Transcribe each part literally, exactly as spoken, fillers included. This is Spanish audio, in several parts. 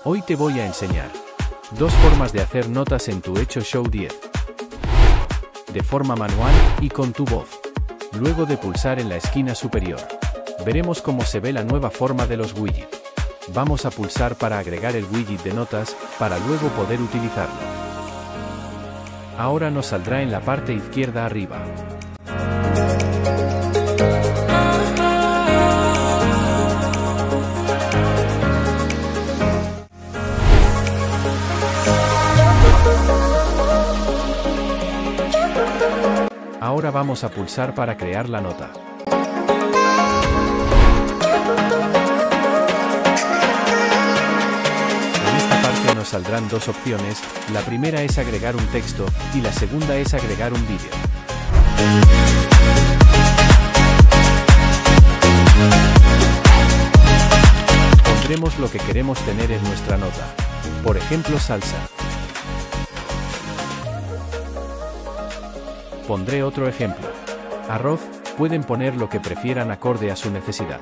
Hoy te voy a enseñar dos formas de hacer notas en tu Hecho Show diez. De forma manual y con tu voz. Luego de pulsar en la esquina superior, veremos cómo se ve la nueva forma de los widgets. Vamos a pulsar para agregar el widget de notas, para luego poder utilizarlo. Ahora nos saldrá en la parte izquierda arriba. Ahora vamos a pulsar para crear la nota. En esta parte nos saldrán dos opciones, la primera es agregar un texto, y la segunda es agregar un vídeo. Pondremos lo que queremos tener en nuestra nota. Por ejemplo, salsa. Pondré otro ejemplo. Arroz, pueden poner lo que prefieran acorde a su necesidad.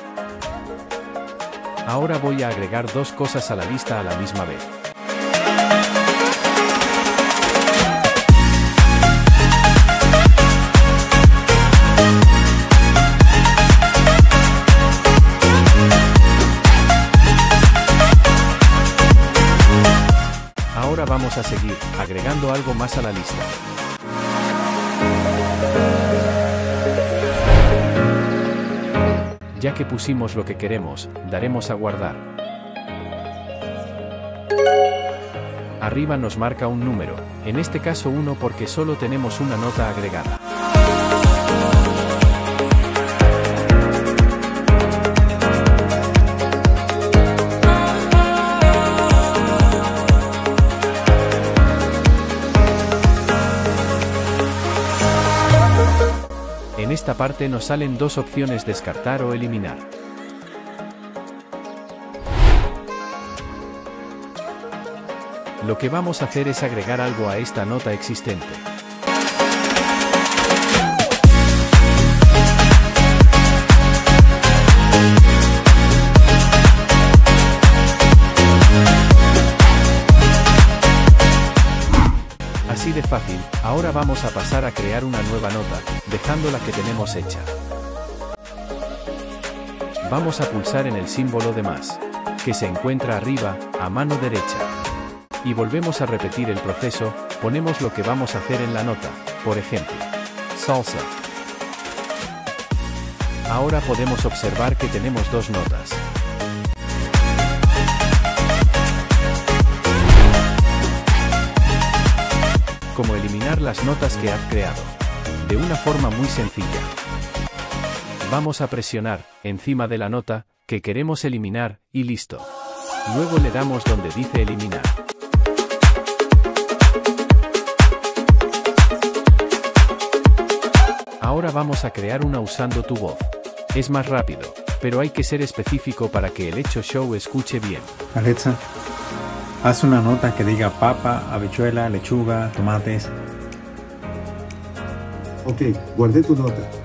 Ahora voy a agregar dos cosas a la lista a la misma vez. Ahora vamos a seguir, agregando algo más a la lista. Ya que pusimos lo que queremos, daremos a guardar. Arriba nos marca un número, en este caso uno porque solo tenemos una nota agregada. En esta parte nos salen dos opciones: descartar o eliminar. Lo que vamos a hacer es agregar algo a esta nota existente. Así de fácil, ahora vamos a pasar a crear una nueva nota, dejando la que tenemos hecha. Vamos a pulsar en el símbolo de más, que se encuentra arriba, a mano derecha. Y volvemos a repetir el proceso, ponemos lo que vamos a hacer en la nota, por ejemplo, salsa. Ahora podemos observar que tenemos dos notas. Cómo eliminar las notas que has creado. De una forma muy sencilla. Vamos a presionar, encima de la nota, que queremos eliminar, y listo. Luego le damos donde dice eliminar. Ahora vamos a crear una usando tu voz. Es más rápido, pero hay que ser específico para que el Hecho Show escuche bien. Alexa, haz una nota que diga papa, habichuela, lechuga, tomates. Ok, guardé tu nota.